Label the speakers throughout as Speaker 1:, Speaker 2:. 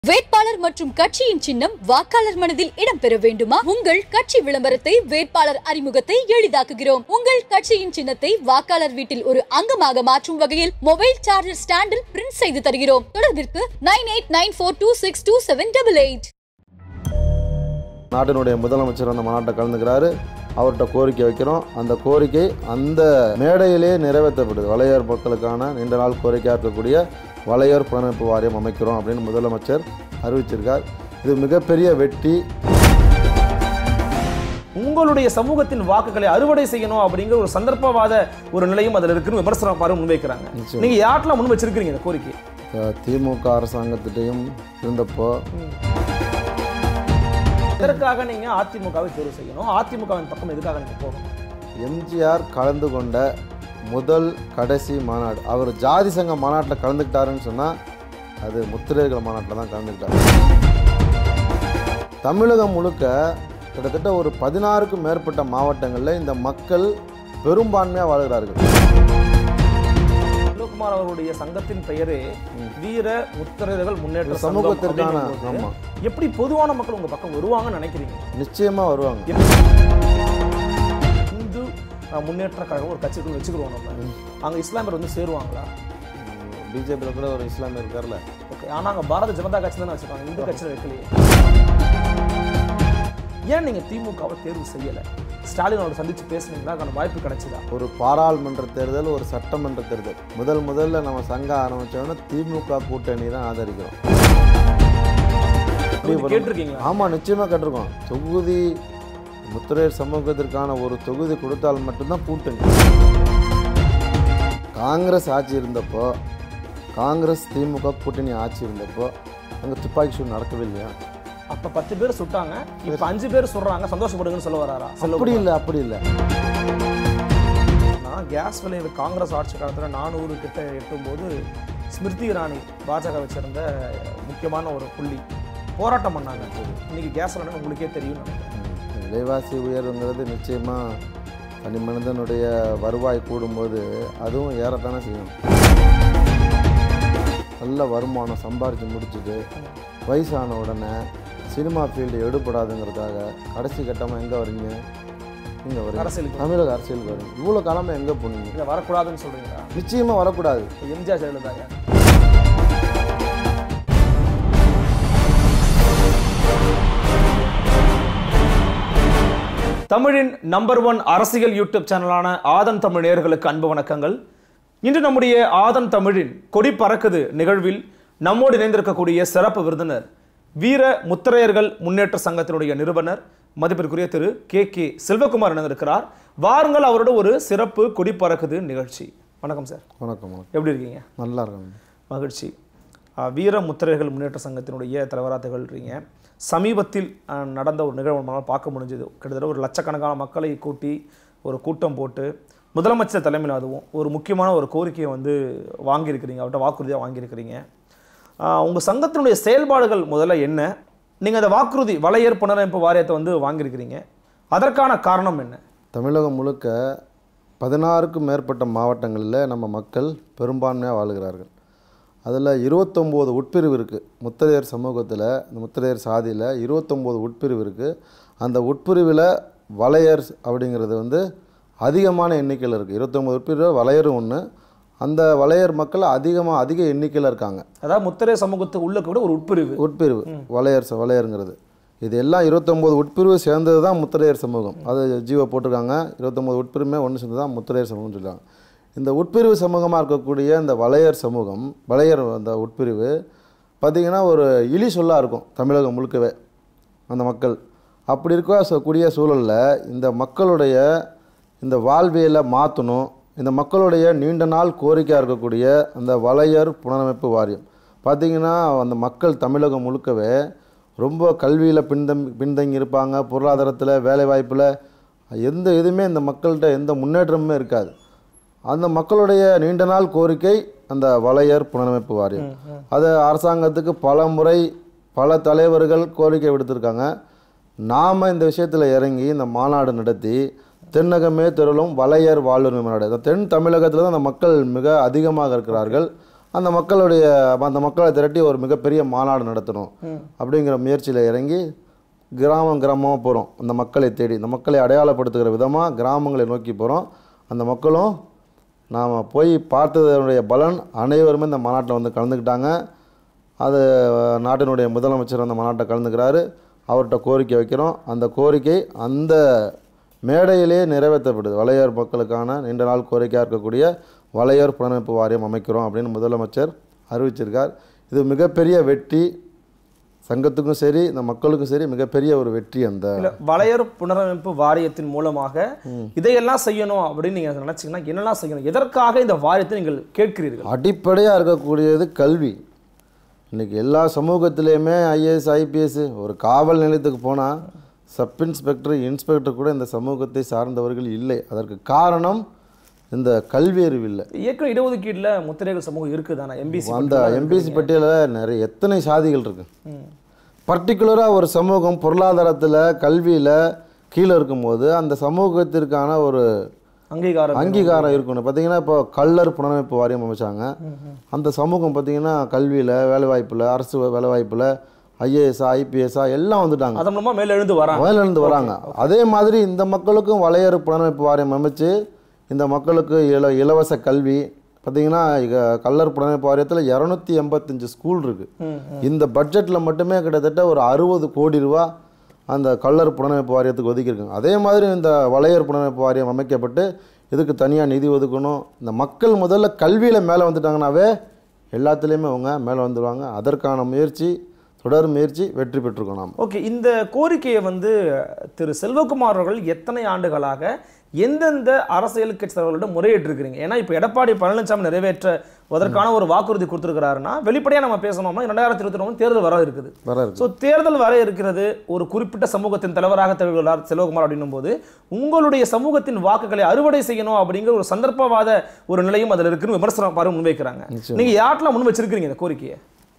Speaker 1: வேட்பாளர் மற்றும் கட்சியின் சின்னம் வாக்காளர் மனதில் இடம்பெற வேண்டுமா? உங்கள் கட்சி விளம்பரத்தை, வேட்பாளர் அறிமுகத்தை எளிதாக்குகிறோம். உங்கள் கட்சியின் சின்னத்தை வாக்காளர் வீட்டில் ஒரு அங்கமாக மாற்றும் வகையில் மொபைல் சார்ஜர் ஸ்டாண்டில் பிரிண்ட் செய்து தருகிறோம். தொடர்பிற்கு 9894262788.
Speaker 2: நாட்டினுடைய முதலமைச்சர் அந்த மாநாட்டை கலந்துக்கிறாரு. அவர்கிட்ட கோரிக்கை வைக்கிறோம். அந்த கோரிக்கை அந்த மேடையிலே நிறைவேற்றப்படுது. வலையர் மக்களுக்கான நீண்ட நாள் கோரிக்கையாக இருக்கக்கூடிய வலையர் புலனமைப்பு வாரியம் அமைக்கிறோம் அப்படின்னு முதலமைச்சர் அறிவிச்சிருக்கார். இது மிகப்பெரிய வெற்றி.
Speaker 3: உங்களுடைய சமூகத்தின் வாக்குகளை அறுவடை செய்யணும் அப்படிங்கிற ஒரு சந்தர்ப்பவாத ஒரு நிலையும் அதில் இருக்குன்னு விமர்சனம் முன்வைக்கிறாங்க. நீங்க யாரெல்லாம் முன் வச்சிருக்கீங்க இந்த கோரிக்கை?
Speaker 2: திமுக அரசாங்கத்திட்டையும் இருந்தப்போ
Speaker 3: எதற்காக நீங்க அதிமுகவை தேர்வு செய்யணும்? அதிமுகவின் பக்கம் எதுக்காக நீங்க போகணும்?
Speaker 2: எம்ஜிஆர் கலந்து கொண்ட முதல் கடைசி மாநாடு, அவர் ஜாதி சங்க மாநாட்டில் கலந்துக்கிட்டாருன்னு சொன்னால் அது முத்திரையர்கள் மாநாட்டில் தான் கலந்துக்கிட்டார். தமிழகம் முழுக்க கிட்டத்தட்ட ஒரு 16க்கும் மேற்பட்ட மாவட்டங்களில் இந்த மக்கள் பெரும்பான்மையாக வாழ்கிறார்கள்.
Speaker 3: செல்வகுமார் அவருடைய சங்கத்தின் பெயரே வீர முத்திரையர்கள் முன்னேற்ற
Speaker 2: சமூகத்திற்கான. ஆமாம்,
Speaker 3: எப்படி பொதுவான மக்கள் உங்க பக்கம் வருவாங்கன்னு நினைக்கிறீங்க?
Speaker 2: நிச்சயமாக வருவாங்க.
Speaker 3: இந்து முன்னேற்ற கழகம் ஒரு கட்சிக்குள்ள வச்சுக்கிறோம். நம்ம அங்கே இஸ்லாமியர் வந்து சேருவாங்களா?
Speaker 2: பிஜேபியில் கூட ஒரு இஸ்லாமியர் இருக்கார்ல.
Speaker 3: ஓகே, ஆனால் அங்கே பாரதிய ஜனதா கட்சி தானே வச்சுருக்காங்க, இந்து கட்சியில் வைக்கலையே. ஏன் நீங்கள் திமுகவை தேர்வு செய்யலை? ஸ்டாலின் அவரை சந்தித்து பேசுனீங்களா? அதுக்கான வாய்ப்பு கிடைச்சதா?
Speaker 2: ஒரு பாராளுமன்ற தேர்தல், ஒரு சட்டமன்ற தேர்தல், முதல்ல நம்ம சங்கம் ஆரம்பித்தோன்னா திமுக கூட்டணி தான் ஆதரிக்கிறோம்.
Speaker 3: கேட்டிருக்கீங்களா?
Speaker 2: ஆமாம், நிச்சயமாக கேட்டிருக்கோம். தொகுதி முத்திரையர் சமூகத்திற்கான ஒரு தொகுதி கொடுத்தால் மட்டும்தான் கூட்டணி. காங்கிரஸ் ஆட்சி இருந்தப்போ, காங்கிரஸ் திமுக கூட்டணி ஆட்சி இருந்தப்போ அங்கே துப்பாக்கி சூடு நடக்கவே இல்லையா?
Speaker 3: அப்போ 10 பேர் சுட்டாங்க, இப்போ 5 பேர் சொல்கிறாங்க, சந்தோஷப்படுங்கன்னு சொல்ல வராரா?
Speaker 2: அப்படி இல்லை.
Speaker 3: நான் கேஸ் விலை காங்கிரஸ் ஆட்சி காலத்தில் 400 கிட்ட எட்டும்போது ஸ்மிருதி இரானி பாஜகவை சேர்ந்த முக்கியமான ஒரு புள்ளி போராட்டம் பண்ணாங்க. இன்னைக்கு கேஸ் விலை உங்களுக்கே தெரியும்.
Speaker 2: விலைவாசி உயர்வுங்கிறது நிச்சயமாக தனி மனிதனுடைய வருவாய் கூடும்போது அதுவும் ஏறத்தானே செய்யும். நல்ல வருமானம் சம்பாரித்து முடிச்சுட்டு வயசான உடனே சினிமா ஃபீல்டு எடுபடாதுங்கிறதுக்காக கடைசி கட்டமாக எங்கே வரீங்க? இங்கே வரீங்க, அரசியலுக்கு, தமிழக அரசியலுக்கு வரீங்க. இவ்வளோ காலமாக எங்கே போனீங்க?
Speaker 3: இங்கே வரக்கூடாதுன்னு சொல்கிறீங்களா?
Speaker 2: நிச்சயமாக வரக்கூடாது.
Speaker 3: எம்ஜிஆர் ஜெயலலிதா தமிழின் நம்பர் 1 அரசியல் யூடியூப் சேனலான ஆதன் தமிழ் நேயர்களுக்கு அன்பு வணக்கங்கள். இன்று நம்முடைய ஆதன் தமிழின் கொடி பறக்குது நிகழ்வில் நம்மோடு இணைந்திருக்கக்கூடிய சிறப்பு விருந்தினர் வீர முத்திரையர்கள் முன்னேற்ற சங்கத்தினுடைய நிறுவனர் மதிப்பிற்குரிய திரு K.K.Selvakumar இணைந்திருக்கிறார். வாருங்கள் அவரோட ஒரு சிறப்பு கொடி பறக்குது நிகழ்ச்சி. வணக்கம் சார்.
Speaker 2: வணக்கம்.
Speaker 3: எப்படி இருக்கீங்க?
Speaker 2: நல்லா இருக்காங்க.
Speaker 3: மகிழ்ச்சி. வீர முத்திரையர்கள் முன்னேற்ற சங்கத்தினுடைய தலைவராக திகழ்றீங்க. சமீபத்தில் நடந்த ஒரு நிகழ்வு நம்மளால் பார்க்க முடிஞ்சது. கிட்டத்தட்ட ஒரு லட்சக்கணக்கான மக்களை கூட்டி ஒரு கூட்டம் போட்டு முதலமைச்சர் தலைமையில் அதுவும் ஒரு முக்கியமான ஒரு கோரிக்கையை வந்து வாங்கியிருக்கிறீங்க, அவர்கிட்ட வாக்குறுதியாக வாங்கியிருக்கிறீங்க. உங்கள் சங்கத்தினுடைய செயல்பாடுகள் முதல்ல என்ன? நீங்கள் அந்த வாக்குறுதி வலையர் புனரமைப்பு வாரியத்தை வந்து வாங்கியிருக்கிறீங்க, அதற்கான காரணம் என்ன?
Speaker 2: தமிழகம் முழுக்க 16க்கும் மேற்பட்ட மாவட்டங்களில் நம்ம மக்கள் பெரும்பான்மையாக வாழுகிறார்கள். அதில் 29 உட்பிரிவு இருக்குது. முத்திரையர் சமூகத்தில், இந்த முத்திரையர் சாதியில் 29 உட்பிரிவு இருக்குது. அந்த உட்பிரிவில் வலையர் அப்படிங்கிறது வந்து அதிகமான எண்ணிக்கையில் இருக்குது. 29 உட்பிரிவு வலையரும் ஒன்று. அந்த வலையர் மக்கள் அதிக எண்ணிக்கையில் இருக்காங்க. அதாவது
Speaker 3: முத்திரையர் சமூகத்துக்கு உள்ள கூட ஒரு உட்பிரிவு
Speaker 2: வலையருங்கிறது. இது எல்லாம் 29 உட்பிரிவு சேர்ந்தது தான் முத்திரையர் சமூகம். அது ஜீவோ போட்டிருக்காங்க. 29 உட்பிரிவுமே ஒன்று சேர்ந்து தான் முத்திரையர் சமூகம்னு சொல்லுவாங்க. இந்த உட்பிரிவு சமூகமாக இருக்கக்கூடிய இந்த வலையர் சமூகம், வலையர் அந்த உட்பிரிவு பார்த்திங்கன்னா ஒரு இழி சொல்லாக இருக்கும் தமிழகம் முழுக்கவே அந்த மக்கள். அப்படி இருக்கக்கூடிய சூழலில் இந்த மக்களுடைய இந்த வாழ்வியலை மாற்றணும். இந்த மக்களுடைய நீண்ட நாள் கோரிக்கையாக இருக்கக்கூடிய அந்த வலையர் புனரமைப்பு வாரியம் பார்த்திங்கன்னா அந்த மக்கள் தமிழகம் முழுக்கவே ரொம்ப கல்வியில் பின்தங்கி இருப்பாங்க. பொருளாதாரத்தில், வேலைவாய்ப்பில் எந்த இதுவுமே இந்த மக்கள்கிட்ட எந்த முன்னேற்றமுமே இருக்காது. அந்த மக்களுடைய நீண்ட நாள் கோரிக்கை அந்த வலையர் புனரமைப்பு வாரியம். அது அரசாங்கத்துக்கு பல முறை பல தலைவர்கள் கோரிக்கை விடுத்திருக்காங்க. நாம் இந்த விஷயத்தில் இறங்கி இந்த மாநாடு நடத்தி தென்னகமே திரளும் வலையர் வாழ்வுரிமை மாநாடு, தென் தமிழகத்தில் தான் அந்த மக்கள் மிக அதிகமாக இருக்கிறார்கள். அந்த மக்களை திரட்டி ஒரு மிகப்பெரிய மாநாடு நடத்தணும் அப்படிங்கிற முயற்சியில் இறங்கி கிராமமாக போகிறோம். அந்த மக்களை தேடி இந்த மக்களை அடையாளப்படுத்துகிற விதமாக கிராமங்களை நோக்கி போகிறோம். அந்த மக்களும் நாம் போய் பார்த்ததனுடைய பலன் அனைவருமே இந்த மாநாட்டில் வந்து கலந்துக்கிட்டாங்க. அது நாட்டினுடைய முதலமைச்சர் அந்த மாநாட்டை கலந்துக்கிறாரு. அவர்கிட்ட கோரிக்கை வைக்கிறோம். அந்த கோரிக்கை அந்த மேடையிலே நிறைவேற்றப்படுது. வலையர் மக்களுக்கான நீண்ட நாள் கோரிக்கையாக இருக்கக்கூடிய வலையர் புனரமைப்பு வாரியம் அமைக்கிறோம் அப்படின்னு முதலமைச்சர் அறிவிச்சிருக்கார். இது மிகப்பெரிய வெற்றி, சங்கத்துக்கும் சரி இந்த மக்களுக்கும் சரி மிகப்பெரிய ஒரு வெற்றி. அந்த
Speaker 3: வலையர் புனரமைப்பு வாரியத்தின் மூலமாக இதையெல்லாம் செய்யணும் அப்படின்னு நீங்க நினைச்சீங்கன்னா என்னெல்லாம் செய்யணும், எதற்காக இந்த வாரியத்தை நீங்கள் கேட்கிறீர்கள்?
Speaker 2: அடிப்படையாக இருக்கக்கூடியது கல்வி. இன்றைக்கி எல்லா சமூகத்திலையுமே ஐஏஎஸ் ஐபிஎஸ் ஒரு காவல் நிலையத்துக்கு போனால் சப் இன்ஸ்பெக்டர் இன்ஸ்பெக்டர் கூட இந்த சமூகத்தை சார்ந்தவர்கள் இல்லை. அதற்கு காரணம் இந்த கல்வி அறிவு இல்லை.
Speaker 3: ஏற்கனவே இடஒதுக்கீட்டில் முத்திரைகள் சமூகம் இருக்குதானே? எம்பிசி
Speaker 2: அந்த எம்பிசி பட்டியலில் நிறைய எத்தனை சாதிகள் இருக்கு. பர்டிகுலராக ஒரு சமூகம் பொருளாதாரத்தில் கல்வியில் கீழே இருக்கும்போது அந்த சமூகத்திற்கான ஒரு அங்கீகாரம் இருக்கணும். பார்த்தீங்கன்னா இப்போ கள்ளர் புனரமைப்பு வாரியம் அமைச்சாங்க. அந்த சமூகம் பார்த்தீங்கன்னா கல்வியில் வேலைவாய்ப்பில் அரசு வேலைவாய்ப்பில் ஐஏஎஸ்ஆ ஐபிஎஸ்ஆ எல்லாம் வந்துட்டாங்க.
Speaker 3: அதன் மூலமாக மேலெழுந்து வராங்க.
Speaker 2: அதே மாதிரி இந்த மக்களுக்கும் வலையறு புனரமைப்பு வாரியம் அமைச்சு இந்த மக்களுக்கு இலவச கல்வி பார்த்தீங்கன்னா கள்ளர் புனரமைப்பு வாரியத்தில் 285 ஸ்கூல் இருக்குது. இந்த பட்ஜெட்டில் மட்டுமே கிட்டத்தட்ட ஒரு 60 கோடி ரூபா அந்த கள்ளர் புனரமைப்பு வாரியத்துக்கு ஒதுக்கியிருக்காங்க. அதே மாதிரி இந்த வலையர் புனரமைப்பு வாரியம் அமைக்கப்பட்டு இதுக்கு தனியாக நிதி ஒதுக்கணும். இந்த மக்கள் முதல்ல கல்வியில் மேலே வந்துட்டாங்கன்னாவே எல்லாத்துலேயுமே அவங்க மேலே வந்துடுவாங்க. அதற்கான தொடர் முயற்சி வெற்றி பெற்றிருக்கோம் நாம்.
Speaker 3: ஓகே, இந்த கோரிக்கையை திரு செல்வகுமார் அவர்கள் எத்தனை ஆண்டுகளாக எந்தெந்த அரசியல் கட்சி தலைவர்களிடம் முறையிட்டிருக்கிறீங்க? ஏன்னா இப்போ எடப்பாடி பழனிசாமி நிறைவேற்றுவதற்கான ஒரு வாக்குறுதி கொடுத்துருக்கிறாருன்னா வெளிப்படையாக நம்ம பேசணும்னா 2029 தேர்தல் வர இருக்குது. ஸோ தேர்தல் வர இருக்கிறது. ஒரு குறிப்பிட்ட சமூகத்தின் தலைவராக திகழ்கிறார் செல்வகுமார் அப்படின்னும் போது உங்களுடைய சமூகத்தின் வாக்குகளை அறுவடை செய்யணும் அப்படிங்கிற ஒரு சந்தர்ப்பவாத ஒரு நிலையும் அதில் இருக்குன்னு விமர்சனம் பாரு முன்வைக்கிறாங்க. நீங்கள் யார்ட்டெல்லாம் முன் வச்சிருக்கிறீங்க இந்த கோரிக்கையை?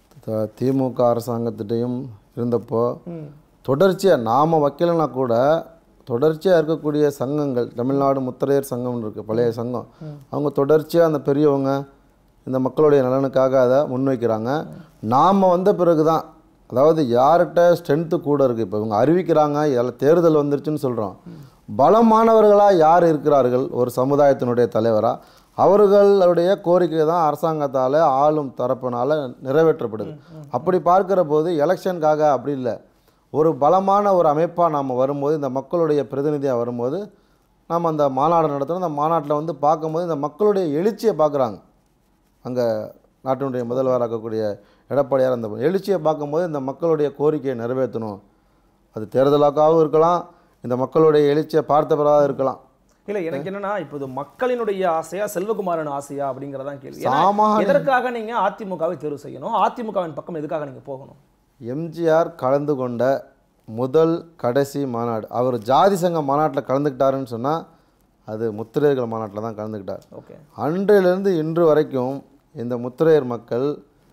Speaker 2: திமுக அரசாங்கத்திட்டையும் இருந்தப்போ தொடர்ச்சியாக நாம் வைக்கலைன்னா கூட தொடர்ச்சியாக இருக்கக்கூடிய சங்கங்கள், தமிழ்நாடு முத்திரையர் சங்கம்னு இருக்குது, பழைய சங்கம், அவங்க தொடர்ச்சியாக அந்த பெரியவங்க இந்த மக்களுடைய நலனுக்காக அதை முன்வைக்கிறாங்க. நாம் வந்த பிறகு தான், அதாவது யார்கிட்ட ஸ்ட்ரென்த்து கூட இருக்குது. இப்போ இவங்க அறிவிக்கிறாங்க இதில் தேர்தல் வந்துருச்சுன்னு சொல்கிறோம். பலமானவர்களாக யார் இருக்கிறார்கள் ஒரு சமுதாயத்தினுடைய தலைவராக, அவர்களுடைய கோரிக்கை தான் அரசாங்கத்தால் ஆளும் தரப்பினால் நிறைவேற்றப்படுது. அப்படி பார்க்குற போது எலெக்ஷனுக்காக அப்படி இல்லை, ஒரு பலமான ஒரு அமைப்பாக நாம் வரும்போது, இந்த மக்களுடைய பிரதிநிதியாக வரும்போது நாம் அந்த மாநாடு நடத்துகிறோம். அந்த மாநாட்டில் பார்க்கும்போது இந்த மக்களுடைய எழுச்சியை பார்க்குறாங்க. அங்கே நாட்டினுடைய முதல்வராக இருக்கக்கூடிய எடப்பாடியார் அந்த எழுச்சியை பார்க்கும்போது இந்த மக்களுடைய கோரிக்கையை நிறைவேற்றணும். அது தேர்தலாக்காகவும் இருக்கலாம், இந்த மக்களுடைய எழுச்சியை பார்த்த பிறகாக இருக்கலாம்.
Speaker 3: இல்லை, எனக்கு என்னன்னா இப்போ மக்களினுடைய ஆசையா செல்வகுமாரின் ஆசையா அப்படிங்கிறதான் கேள்வி. எதற்காக நீங்கள் அதிமுகவை தேர்வு செய்யணும்? அதிமுகவின் பக்கம் எதுக்காக நீங்கள் போகணும்?
Speaker 2: எம்ஜிஆர் கலந்து கொண்ட முதல் கடைசி மாநாடு, அவர் ஜாதி சங்க மாநாட்டில் கலந்துக்கிட்டாருன்னு சொன்னால் அது முத்திரையர்கள் மாநாட்டில் தான் கலந்துக்கிட்டார்.
Speaker 3: ஓகே,
Speaker 2: அன்றிலிருந்து இன்று வரைக்கும் இந்த முத்திரையர் மக்கள்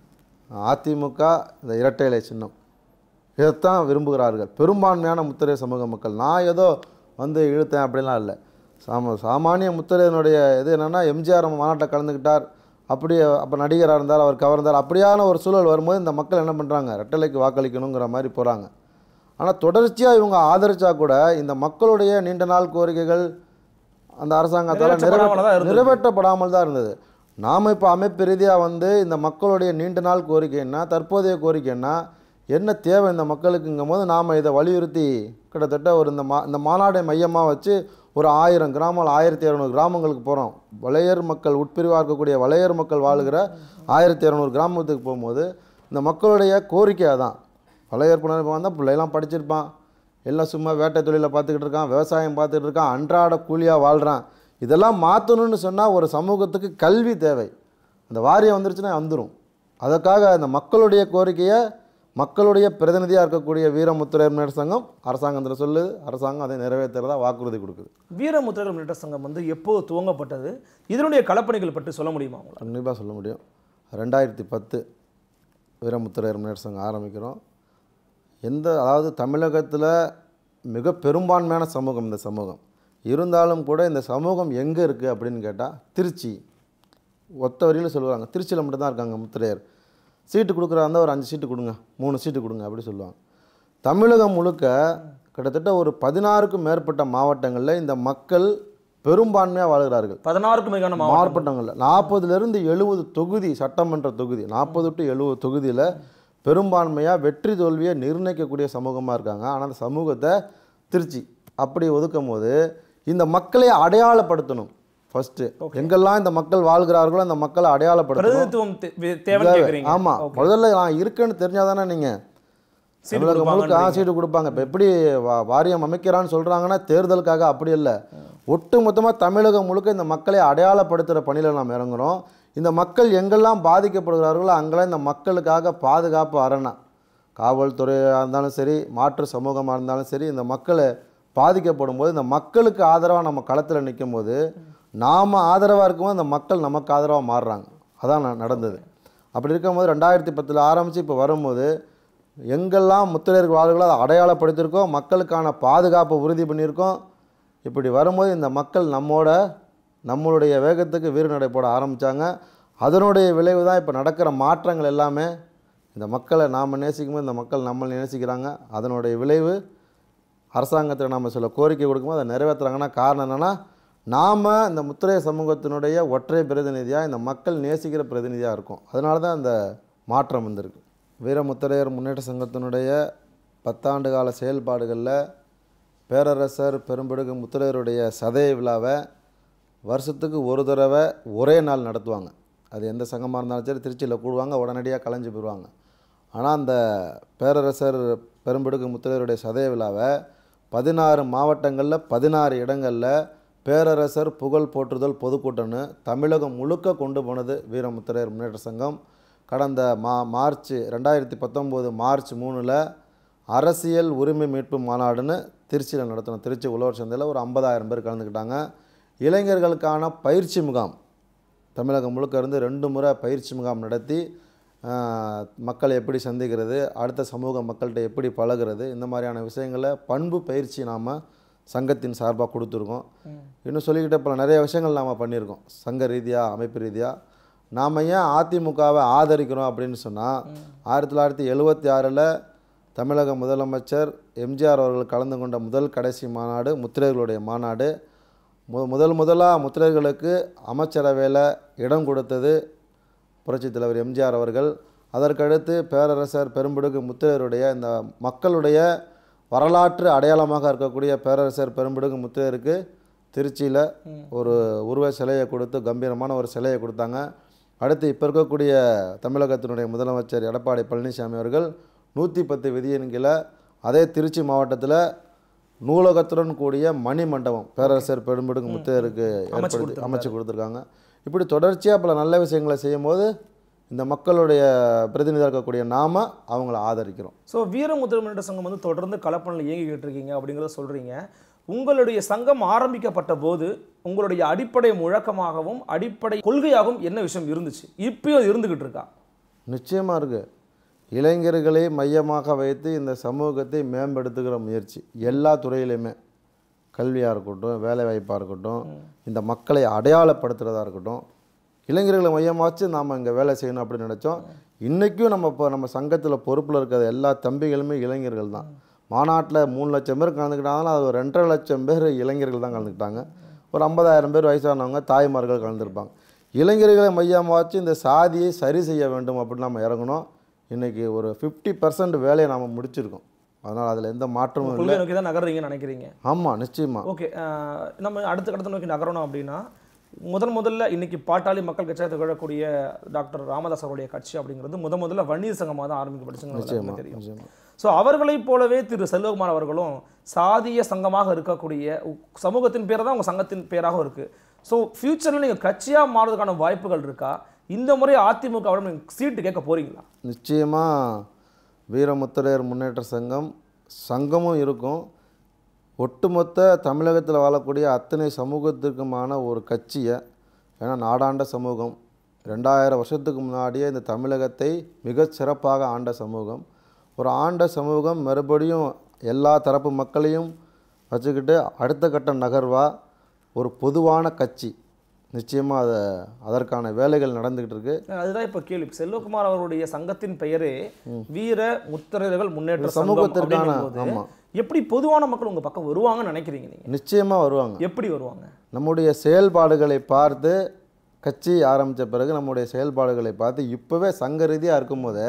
Speaker 2: அதிமுக இந்த இரட்டை இலை சின்னம் இதைத்தான் விரும்புகிறார்கள். பெரும்பான்மையான முத்திரையர் சமூக மக்கள். நான் ஏதோ இழுத்தேன் அப்படிலாம் இல்லை. சாமானிய முத்திரையனுடைய இது என்னென்னா எம்ஜிஆர் மாநாட்டை கலந்துக்கிட்டார், அப்படியே அப்போ நடிகராக இருந்தார், அவர் கவர்ந்தார், அப்படியான ஒரு சூழல் வரும்போது இந்த மக்கள் என்ன பண்ணுறாங்க, ரெட்டலைக்கு வாக்களிக்கணுங்கிற மாதிரி போகிறாங்க. ஆனால் தொடர்ச்சியாக இவங்க ஆதரித்தா கூட இந்த மக்களுடைய நீண்ட நாள் கோரிக்கைகள் அந்த அரசாங்கத்தால் நிறைவேற்றப்படாமல் தான் இருந்தது. நாம் இப்போ அமைப்பு ரீதியாக இந்த மக்களுடைய நீண்ட நாள் கோரிக்கைன்னா, தற்போதைய கோரிக்கைன்னா என்ன தேவை இந்த மக்களுக்குங்கும் போது நாம் இதை வலியுறுத்தி கிட்டத்தட்ட ஒரு இந்த மாநாடை மையமாக வச்சு ஒரு 1000 கிராமங்கள் 1200 கிராமங்களுக்கு போகிறோம். வலையர் மக்கள் உட்பிரிவாக இருக்கக்கூடிய வலையர் மக்கள் வாழுகிற 1200 கிராமத்துக்கு போகும்போது இந்த மக்களுடைய கோரிக்கை தான். வலையர் புனரமைப்பு வந்தால் பிள்ளைலாம் படிச்சிருப்பான், எல்லாம் சும்மா வேட்டை தொழிலை பார்த்துக்கிட்டு இருக்கான், விவசாயம் பார்த்துக்கிட்டு இருக்கான், அன்றாட கூலியாக வாழ்கிறான். இதெல்லாம் மாற்றணும்னு சொன்னால் ஒரு சமூகத்துக்கு கல்வி தேவை. அந்த வாரியம் வந்துருச்சுன்னா வந்துடும். அதற்காக அந்த மக்களுடைய கோரிக்கையை மக்களுடைய பிரதிநிதியாக இருக்கக்கூடிய வீரமுத்திரையர் முன்னேற்ற சங்கம் அரசாங்கத்தில் சொல்லுது, அரசாங்கம் அதை நிறைவேற்றுறதா வாக்குறுதி கொடுக்குது.
Speaker 3: வீரமுத்திரையர் முன்னேற்ற சங்கம் எப்போது துவங்கப்பட்டது, இதனுடைய களப்பணிகள் பற்றி சொல்ல முடியுமா?
Speaker 2: கண்டிப்பாக சொல்ல முடியும். 2010 வீரமுத்திரையர் முன்னேற்ற சங்கம் ஆரம்பிக்கிறோம். அதாவது தமிழகத்தில் மிக பெரும்பான்மையான சமூகம் இந்த சமூகம் இருந்தாலும் கூட இந்த சமூகம் எங்கே இருக்குது அப்படின்னு கேட்டால் திருச்சி, ஒத்த வரியில் சொல்லுவாங்க. திருச்சியில் மட்டும்தான் இருக்காங்க முத்திரையர். சீட்டு கொடுக்குறா இருந்தால் ஒரு 5 சீட்டு கொடுங்க, 3 சீட்டு கொடுங்க அப்படி சொல்லுவாங்க. தமிழகம் முழுக்க கிட்டத்தட்ட ஒரு 16க்கும் மேற்பட்ட மாவட்டங்களில் இந்த மக்கள் பெரும்பான்மையாக வாழ்கிறார்கள்.
Speaker 3: 16க்கும் மிகான
Speaker 2: மாவட்டங்களில் 40லேருந்து 70 தொகுதி, சட்டமன்ற தொகுதி 40 to 70 தொகுதியில் பெரும்பான்மையாக வெற்றி தோல்வியை நிர்ணயிக்கக்கூடிய சமூகமாக இருக்காங்க. ஆனால் அந்த சமூகத்தை திருச்சி அப்படி ஒதுக்கும் போது இந்த மக்களை அடையாளப்படுத்தணும். ஃபர்ஸ்ட் எங்கெல்லாம் இந்த மக்கள் வாழ்கிறார்களோ அந்த மக்களை அடையாளப்படுத்தணும். ஆமாம், முதல்ல நான் இருக்கேன்னு தெரிஞ்சாதானே நீங்கள் தமிழகம் முழுக்க சீட்டு கொடுப்பாங்க. இப்போ எப்படி வாரியம் அமைக்கிறான்னு சொல்கிறாங்கன்னா தேர்தலுக்காக அப்படி இல்லை, ஒட்டு மொத்தமாக தமிழகம் முழுக்க இந்த மக்களை அடையாளப்படுத்துகிற பணியில் நாம் இறங்குறோம். இந்த மக்கள் எங்கெல்லாம் பாதிக்கப்படுகிறார்களோ அங்கெல்லாம் இந்த மக்களுக்காக பாதுகாப்பு அரணா, காவல்துறையாக இருந்தாலும் சரி, மாற்று சமூகமாக இருந்தாலும் சரி, இந்த மக்களை பாதிக்கப்படும் போது இந்த மக்களுக்கு ஆதரவாக நம்ம களத்தில் நிற்கும் போது நாம் ஆதரவாக இருக்கும்போது அந்த மக்கள் நமக்கு ஆதரவாக மாறுறாங்க. அதான் நடந்தது. அப்படி இருக்கும்போது 2010 ஆரம்பித்து இப்போ வரும்போது எங்கெல்லாம் முத்திரையர்கள் வாழ்களோ அதை அடையாளப்படுத்தியிருக்கோம், மக்களுக்கான பாதுகாப்பை உறுதி பண்ணியிருக்கோம். இப்படி வரும்போது இந்த மக்கள் நம்மளுடைய வேகத்துக்கு வீறுநடை போட ஆரம்பித்தாங்க. அதனுடைய விளைவு தான் இப்போ நடக்கிற மாற்றங்கள் எல்லாமே. இந்த மக்களை நாம் நேசிக்கும்போது இந்த மக்கள் நம்மளை நேசிக்கிறாங்க. அதனுடைய விளைவு அரசாங்கத்தில் நாம் சில கோரிக்கை கொடுக்கும்போது அதை நிறைவேற்றுறாங்கன்னா காரணம் என்னென்னா, நாம் இந்த முத்திரையர் சமூகத்தினுடைய ஒற்றை பிரதிநிதியாக இந்த மக்கள் நேசிக்கிற பிரதிநிதியாக இருக்கும். அதனால தான் இந்த மாற்றம் வந்திருக்கு. வீரமுத்திரையர் முன்னேற்ற சங்கத்தினுடைய 10 ஆண்டு கால செயல்பாடுகளில் பேரரசர் பெரும்பிடுகு முத்திரையருடைய சதய விழாவை வருஷத்துக்கு ஒரு தடவை ஒரே நாள் நடத்துவாங்க. அது எந்த சங்கமாக இருந்தாலும் சரி திருச்சியில் கூடுவாங்க, உடனடியாக கலைஞ்சு போயிடுவாங்க. ஆனால் அந்த பேரரசர் பெரும்பிடுகு முத்திரையருடைய சதய விழாவை 16 மாவட்டங்களில் 16 இடங்களில் பேரரசர் புகழ் போற்றுதல் பொதுக்கூட்டம்னு தமிழகம் முழுக்க கொண்டு போனது வீரமுத்திரையர் முன்னேற்ற சங்கம். கடந்த மார்ச் 2019 மார்ச் 3 அரசியல் உரிமை மீட்பு மாநாடுன்னு திருச்சியில் நடத்தணும். திருச்சி உழவர் சந்தையில் ஒரு 50,000 பேர் கலந்துக்கிட்டாங்க. இளைஞர்களுக்கான பயிற்சி முகாம் தமிழகம் முழுக்க இருந்து 2 முறை பயிற்சி முகாம் நடத்தி மக்களை எப்படி சந்திக்கிறது, அடுத்த சமூக மக்கள்கிட்ட எப்படி பழகிறது, இந்த மாதிரியான விஷயங்களை பண்பு பயிற்சி நாம் சங்கத்தின் சார்பாக கொடுத்துருக்கோம். இன்னும் சொல்லிக்கிட்டே பல நிறைய விஷயங்கள் நாம் பண்ணியிருக்கோம். சங்க ரீதியாக, அமைப்பு ரீதியாக நாம் ஏன் அதிமுகவை ஆதரிக்கிறோம் அப்படின்னு சொன்னால், 1976 தமிழக முதலமைச்சர் எம்ஜிஆர் அவர்கள் கலந்து கொண்ட முதல் கடைசி மாநாடு முத்திரையர்களுடைய மாநாடு. முதலாக முத்திரையர்களுக்கு அமைச்சரவையில் இடம் கொடுத்தது புரட்சித் தலைவர் எம்ஜிஆர் அவர்கள். அதற்கடுத்து பேரரசர் பெரும்பிடுகு முத்திரையருடைய இந்த மக்களுடைய வரலாற்று அடையாளமாக இருக்கக்கூடிய பேரரசர் பெரும்பிடுகு முத்திரையருக்கு திருச்சியில் ஒரு உருவ சிலையை கொடுத்து கம்பீரமான ஒரு சிலையை கொடுத்தாங்க. அடுத்து இப்போ இருக்கக்கூடிய தமிழகத்தினுடைய முதலமைச்சர் எடப்பாடி பழனிசாமி அவர்கள் 110 விதியின் கீழே அதே திருச்சி மாவட்டத்தில் நூலகத்துடன் கூடிய மணி மண்டபம் பேரரசர் பெரும்பிடுகு முத்திரையருக்கு அமைச்சு கொடுத்துருக்காங்க. இப்படி தொடர்ச்சியாக பல நல்ல விஷயங்களை செய்யும் போது இந்த மக்களுடைய பிரதிநிதியாக இருக்கக்கூடிய நாம அவங்கள ஆதரிக்கிறோம்.
Speaker 3: ஸோ வீரமுத்திரை முன்னேற்ற சங்கம் வந்து தொடர்ந்து கலப்பணியில் இயங்கிக்கிட்டு இருக்கீங்க அப்படிங்கிறத சொல்கிறீங்க. உங்களுடைய சங்கம் ஆரம்பிக்கப்பட்ட போது உங்களுடைய அடிப்படை முழக்கமாகவும் அடிப்படை கொள்கையாகவும் என்ன விஷயம் இருந்துச்சு, இப்பயும் இருந்துக்கிட்டு இருக்கா?
Speaker 2: நிச்சயமாக இருக்குது. இளைஞர்களை மையமாக வைத்து இந்த சமூகத்தை மேம்படுத்துகிற முயற்சி எல்லா துறையிலையுமே, கல்வியாக இருக்கட்டும், வேலைவாய்ப்பாக இருக்கட்டும், இந்த மக்களை அடையாளப்படுத்துகிறதா இருக்கட்டும், இளைஞர்களை மையமாக வச்சு நாம் இங்கே வேலை செய்யணும் அப்படின்னு நினச்சோம். இன்றைக்கும் நம்ம சங்கத்தில் பொறுப்பில் இருக்கிற எல்லா தம்பிகளுமே இளைஞர்கள் தான். மாநாட்டில் 3 லட்சம் பேர் கலந்துக்கிட்டாங்கன்னா அது ஒரு 2.5 லட்சம் பேர் இளைஞர்கள் தான் கலந்துக்கிட்டாங்க. ஒரு 50,000 பேர் வயசானவங்க தாய்மார்கள் கலந்துருப்பாங்க. இளைஞர்களை மையமாக வச்சு இந்த சாதியை சரி செய்ய வேண்டும் அப்படின்னு நம்ம இறங்கணும். இன்றைக்கி ஒரு 50% வேலையை நாம் முடிச்சிருக்கோம். அதனால் அதில் எந்த மாற்றமும் இல்லை.
Speaker 3: நோக்கி தான் நகர்றீங்கன்னு நினைக்கிறீங்க?
Speaker 2: ஆமாம், நிச்சயமாக.
Speaker 3: ஓகே, நம்ம அடுத்த நோக்கி நகரணும் அப்படின்னா முதல்ல இன்னைக்கு பாட்டாளி மக்கள் கட்சியாக திகழக்கூடிய டாக்டர் ராமதாஸ் அவருடைய கட்சி அப்படிங்கிறது முதல்ல வன்னியர் சங்கமாக தான் ஆரம்பிக்கப்பட்டுச்சுன்னு தெரியும். ஸோ அவர்களைப் போலவே திரு செல்வகுமார் அவர்களும் சாதிய சங்கமாக இருக்கக்கூடிய சமூகத்தின் பேர் தான் உங்கள் சங்கத்தின் பேராகவும் இருக்குது. ஸோ ஃப்யூச்சரில் நீங்கள் கட்சியாக மாறுவதற்கான வாய்ப்புகள் இருக்கா? இந்த முறை அதிமுகவிடம் நீங்கள் சீட்டு கேட்க போகிறீங்களா?
Speaker 2: நிச்சயமாக வீரமுத்திரையர் முன்னேற்ற சங்கமும் இருக்கும். ஒட்டுமொத்த தமிழகத்தில் வாழக்கூடிய அத்தனை சமூகத்திற்குமான ஒரு கட்சியை, ஏன்னா நாடாண்ட சமூகம், 2000 வருஷத்துக்கு முன்னாடியே இந்த தமிழகத்தை மிக சிறப்பாக ஆண்ட சமூகம். ஒரு ஆண்ட சமூகம் மறுபடியும் எல்லா தரப்பு மக்களையும் வச்சுக்கிட்டு அடுத்த கட்ட நகர்வாக ஒரு பொதுவான கட்சி, நிச்சயமாக அதற்கான வேலைகள் நடந்துக்கிட்டு இருக்கு.
Speaker 3: அதுதான் இப்போ கேள்வி. செல்வகுமார் அவருடைய சங்கத்தின் பெயரே வீர முத்திரையர்கள் முன்னேற்ற
Speaker 2: சமூகத்திற்கான
Speaker 3: சங்கம். எப்படி பொதுவான மக்கள் உங்க பக்கம் வருவாங்கன்னு நினைக்கிறீங்க நீங்க?
Speaker 2: நிச்சயமாக வருவாங்க.
Speaker 3: எப்படி வருவாங்க?
Speaker 2: நம்முடைய செயல்பாடுகளை பார்த்து, கட்சி ஆரம்பித்த பிறகு நம்முடைய செயல்பாடுகளை பார்த்து, இப்போவே சங்க ரீதியாக இருக்கும்போது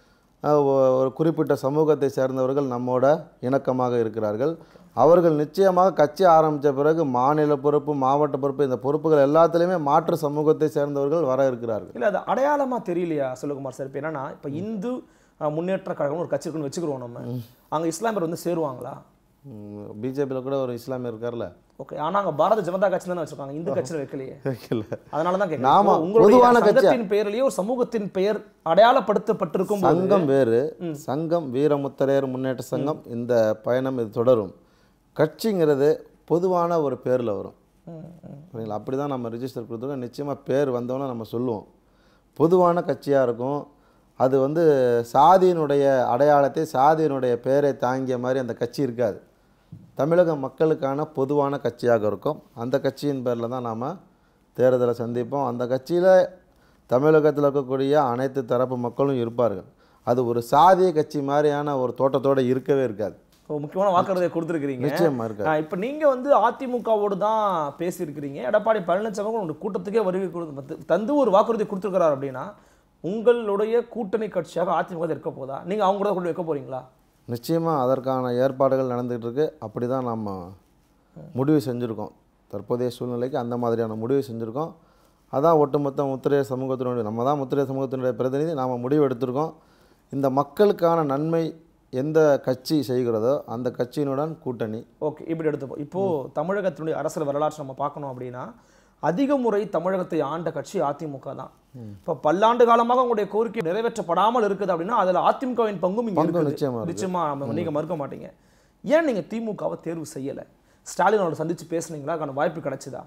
Speaker 2: ஒரு குறிப்பிட்ட சமூகத்தை சேர்ந்தவர்கள் நம்மோட இணக்கமாக இருக்கிறார்கள். அவர்கள் நிச்சயமாக கட்சி ஆரம்பித்த பிறகு மாநில பொறுப்பு, மாவட்ட பொறுப்பு, இந்த பொறுப்புகள் எல்லாத்துலேயுமே மாற்று சமூகத்தை சேர்ந்தவர்கள் வர இருக்கிறார்கள்.
Speaker 3: இல்லை, அது அடையாளமாக தெரியலையா செல்வகுமார் சார்? இப்போ என்னன்னா, இப்போ இந்து முன்னேற்ற கழகம் ஒரு கட்சி இருக்குன்னு வச்சுக்கிறோம். நம்ம அங்கே இஸ்லாமியர் வந்து சேருவாங்களா?
Speaker 2: பிஜேபியில் கூட ஒரு இஸ்லாமியர் இருக்கார்ல.
Speaker 3: ஓகே, ஆனால் அங்கே பாரத ஜனதா கட்சி தானே வச்சுருக்காங்க, இந்து கட்சியில் வைக்கலையே.
Speaker 2: வைக்கல.
Speaker 3: அதனால தான் கேட்குறேன்.
Speaker 2: நாம
Speaker 3: உங்களுடைய சங்கத்தின் பெயர்லேயே ஒரு சமூகத்தின் பெயர் அடையாளப்படுத்தப்பட்டிருக்கும்.
Speaker 2: சங்கம் வேறு, சங்கம் வீரமுத்திரையர் முன்னேற்ற சங்கம். இந்த பயணம் இது தொடரும். கட்சிங்கிறது பொதுவான ஒரு பேரில் வரும். சரிங்களா? அப்படி தான் நம்ம ரிஜிஸ்டர் கொடுத்துருக்கோம். நிச்சயமாக பேர் வந்தோன்னே நம்ம சொல்லுவோம். பொதுவான கட்சியாக இருக்கும். அது வந்து சாதியினுடைய அடையாளத்தை, சாதியினுடைய பெயரை தாங்கிய மாதிரி அந்த கட்சி இருக்காது. தமிழக மக்களுக்கான பொதுவான கட்சியாக இருக்கும். அந்த கட்சியின் பேரில் தான் நாம் தேர்தலை சந்திப்போம். அந்த கட்சியில் தமிழகத்தில் இருக்கக்கூடிய அனைத்து தரப்பு மக்களும் இருப்பார்கள். அது ஒரு சாதிய கட்சி மாதிரியான ஒரு தோட்டத்தோடு இருக்கவே இருக்காது.
Speaker 3: முக்கியமான வாக்குறுதியை கொடுத்துருக்கிறீங்க.
Speaker 2: நிச்சயமாக இருக்கு.
Speaker 3: இப்போ நீங்கள் வந்து அதிமுகவோடு தான் பேசியிருக்கிறீங்க. எடப்பாடி பழனிசாமி உங்களுடைய கூட்டத்துக்கே வருகை கொடுத்து தந்து ஒரு வாக்குறுதி கொடுத்துருக்கிறார் அப்படின்னா, உங்களுடைய கூட்டணி கட்சியாக அதிமுக இருக்க போதா? நீங்கள் அவங்க கூட கொண்டு வைக்க போகிறீங்களா?
Speaker 2: நிச்சயமாக அதற்கான ஏற்பாடுகள் நடந்துகிட்டு இருக்கு. அப்படி தான் நம்ம முடிவு செஞ்சுருக்கோம். தற்போதைய சூழ்நிலைக்கு அந்த மாதிரியான முடிவு செஞ்சுருக்கோம். அதான் ஒட்டுமொத்த முத்திரையர் சமூகத்தினுடைய, நம்ம தான் முத்திரையர் சமூகத்தினுடைய பிரதிநிதி, நாம் முடிவு எடுத்திருக்கோம். இந்த மக்களுக்கான நன்மை எந்த கட்சி செய்கிறதோ அந்த கட்சியினுடன் கூட்டணி.
Speaker 3: ஓகே, இப்படி எடுத்துப்போம். இப்போது தமிழகத்தினுடைய அரசியல் வரலாற்று நம்ம பார்க்கணும் அப்படின்னா, அதிக முறை தமிழகத்தை ஆண்ட கட்சி அதிமுக தான். இப்போ பல்லாண்டு காலமாக உங்களுடைய கோரிக்கை நிறைவேற்றப்படாமல் இருக்குது அப்படின்னா அதில் அதிமுகவின் பங்கும் இங்கே இருக்குது. நிச்சயமா நீங்கள் மறுக்க மாட்டீங்க. ஏன் நீங்கள் திமுகவை தேர்வு செய்யலை? ஸ்டாலின் அவரை சந்தித்து பேசுனீங்களா? அதுக்கான வாய்ப்பு கிடைச்சதா?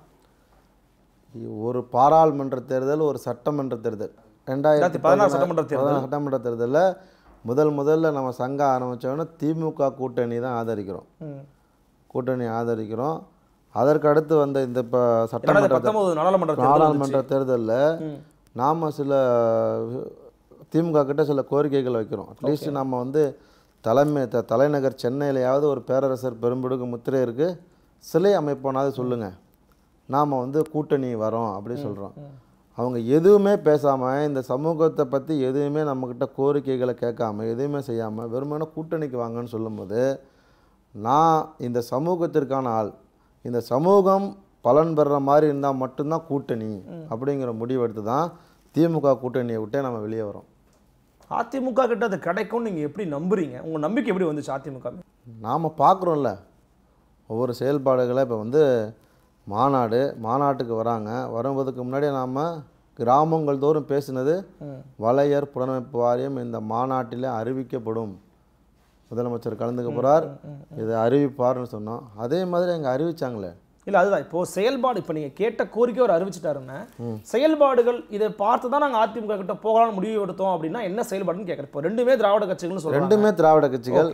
Speaker 2: ஒரு பாராளுமன்ற தேர்தல், ஒரு சட்டமன்ற தேர்தல், 2016 சட்டமன்ற தேர்தலில் முதல்ல நம்ம சங்கம் ஆரம்பித்தோன்னா திமுக கூட்டணி தான் ஆதரிக்கிறோம். கூட்டணி ஆதரிக்கிறோம். அதற்கு அடுத்து வந்த இந்த இப்போ நாடாளுமன்ற தேர்தலில் நாம் சில திமுக கிட்ட சில கோரிக்கைகள் வைக்கிறோம். அட்லீஸ்ட் நம்ம வந்து தலைநகர் சென்னையிலையாவது ஒரு பேரரசர் பெரும்பிடுகு முத்திரையருக்கு சிலை அமைப்போனாவது சொல்லுங்கள், நாம் வந்து கூட்டணி வரோம் அப்படி சொல்கிறோம். அவங்க எதுவுமே பேசாமல், இந்த சமூகத்தை பற்றி எதுவுமே நம்மக்கிட்ட கோரிக்கைகளை கேட்காம, எதுவுமே செய்யாமல் வெறுமனே கூட்டணிக்கு வாங்கன்னு சொல்லும்போது, நான் இந்த சமூகத்திற்கான ஆள், இந்த சமூகம் பலன் பெறுற மாதிரி இருந்தால் மட்டும்தான் கூட்டணி அப்படிங்கிற முடிவெடுத்து தான் திமுக கூட்டணியை விட்டே நம்ம வெளியே வரோம்.
Speaker 3: அதிமுக கிட்ட அது கிடைக்கும்னு நீங்கள் எப்படி நம்புறீங்க? உங்கள் நம்பிக்கை எப்படி வந்துச்சு அதிமுக? நாம்
Speaker 2: பார்க்குறோம்ல ஒவ்வொரு செயல்பாடுகளை. இப்போ வந்து மாநாட்டுக்கு வராங்க. வருவதுக்கு முன்னாடியே நாம் கிராமங்கள் தோறும் பேசினது, வலையர் புலனமைப்பு வாரியம் இந்த மாநாட்டில் அறிவிக்கப்படும், முதலமைச்சர் கலந்துக்க போகிறார், இதை அறிவிப்பார்னு சொன்னோம். அதே மாதிரி அங்கே அறிவிச்சாங்களே.
Speaker 3: இல்லை, அதுதான் இப்போது செயல்பாடு. இப்போ நீங்கள் கேட்ட கோரிக்கை அவர் அறிவிச்சிட்டாருன்னு, செயல்பாடுகள் இதை பார்த்து தான் நாங்கள் அதிமுக கிட்ட போகலான்னு முடிவு எடுத்தோம் அப்படின்னா என்ன செயல்பாடுன்னு கேட்குறேன். இப்போ ரெண்டுமே திராவிட கட்சிகள்னு சொல்லுவாங்க.
Speaker 2: ரெண்டுமே திராவிட கட்சிகள்.